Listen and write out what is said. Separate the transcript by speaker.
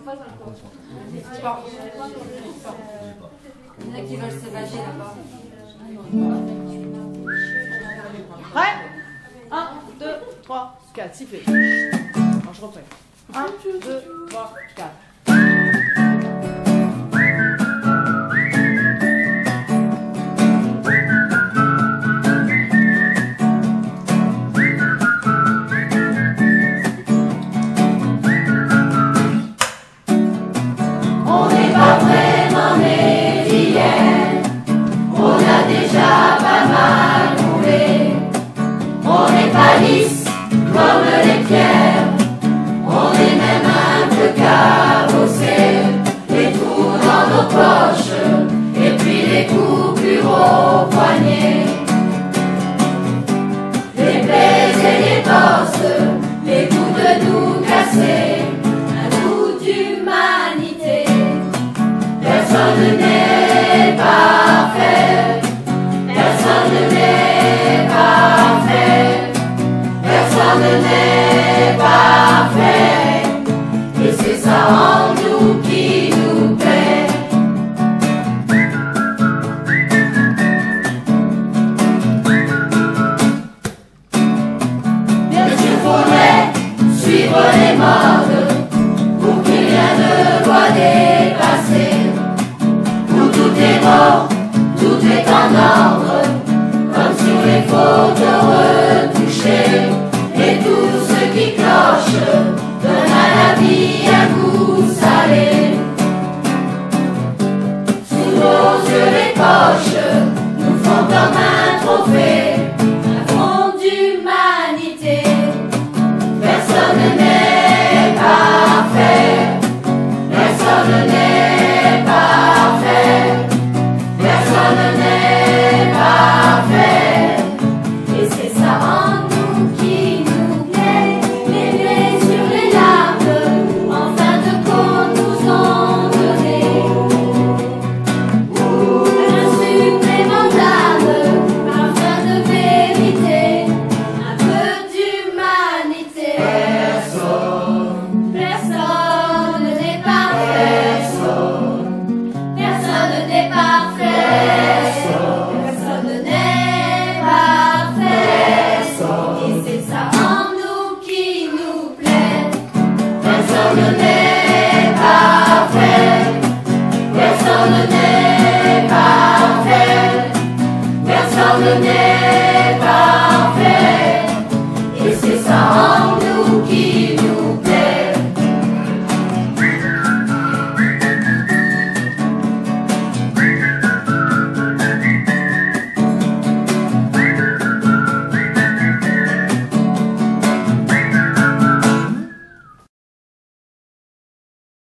Speaker 1: Bon. Il y en a qui veulent s'évader là-bas.
Speaker 2: Prêt? 1, 2, 3, 4, sifflez. Alors je reprends. 1, 2, 3, 4.
Speaker 3: On n'est pas vraiment né d'hier, on a déjà pas mal roulé. On n'est pas lisse comme les pierres, on est même un peu cabossé. Les trous dans nos poches, et puis les coupures au poignet. Les plaies et les bosses, les coups de nous cassés, un bout d'humanité. Personne n'est parfait, personne n'est parfait, personne n'est parfait, et c'est ça en nous qui nous plaît. Bien sûr, faudrait suivre les modes pour qu'il rien ne doit dépasser. Tout est mort, tout est en ordre, comme sur les photos